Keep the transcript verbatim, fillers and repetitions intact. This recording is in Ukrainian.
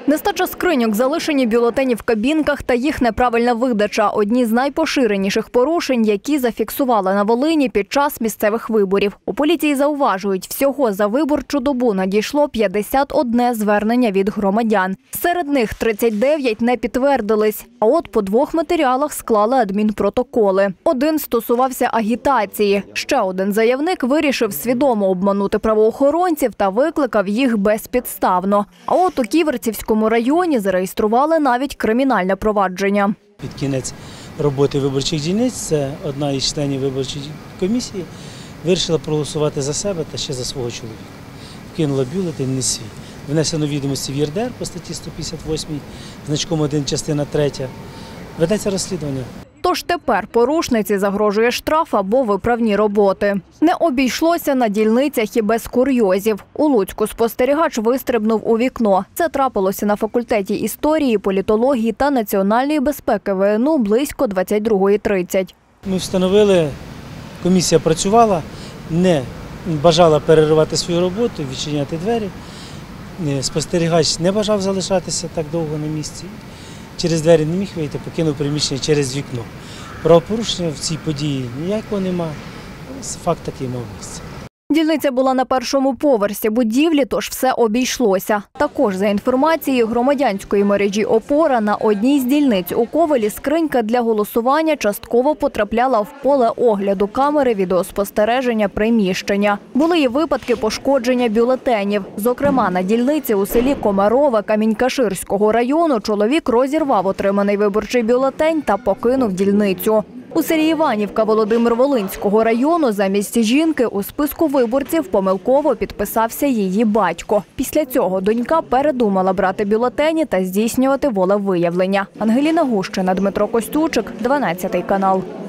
Нестача скриньок, залишені бюлетені в кабінках та їх неправильна видача – одні з найпоширеніших порушень, які зафіксували на Волині під час місцевих виборів. У поліції зауважують, всього за виборчу добу надійшло п'ятдесят одне звернення від громадян. Серед них тридцять дев'ять не підтвердились, а от по двох матеріалах склали адмінпротоколи. Один стосувався агітації. Ще один заявник вирішив свідомо обманути правоохоронців та викликав їх безпідставно. А от у Ківерцівському районі зареєстрували навіть кримінальне провадження. Під кінець роботи виборчих дільниць це одна із членів виборчої комісії вирішила проголосувати за себе та ще за свого чоловіка. Вкинула бюлетень не свій. Внесено відомості в ЄРДР по статті сто п'ятдесят восьмій, значком один, частина третя. Ведеться розслідування. Тож тепер порушниці загрожує штраф або виправні роботи. Не обійшлося на дільницях і без курйозів. У Луцьку спостерігач вистрибнув у вікно. Це трапилося на факультеті історії, політології та національної безпеки ВНУ близько двадцять другої тридцять. Ми встановили, комісія працювала, не бажала переривати свою роботу, відчиняти двері. Спостерігач не бажав залишатися так довго на місці. Через двері не міг вийти, покинув приміщення через вікно. Правопорушення в цій події ніякого нема. Факт такий мав місце. Дільниця була на першому поверсі будівлі, тож все обійшлося. Також, за інформацією громадянської мережі «Опора», на одній з дільниць у Ковелі скринька для голосування частково потрапляла в поле огляду камери відеоспостереження приміщення. Були і випадки пошкодження бюлетенів. Зокрема, на дільниці у селі Комарове Камінь-Каширського району чоловік розірвав отриманий виборчий бюлетень та покинув дільницю. У селі Іванівка Володимир-Волинського району замість жінки у списку виборців помилково підписався її батько. Після цього донька передумала брати бюлетені та здійснювати волевиявлення. Ангеліна Гущина, Дмитро Костючик, дванадцятий канал.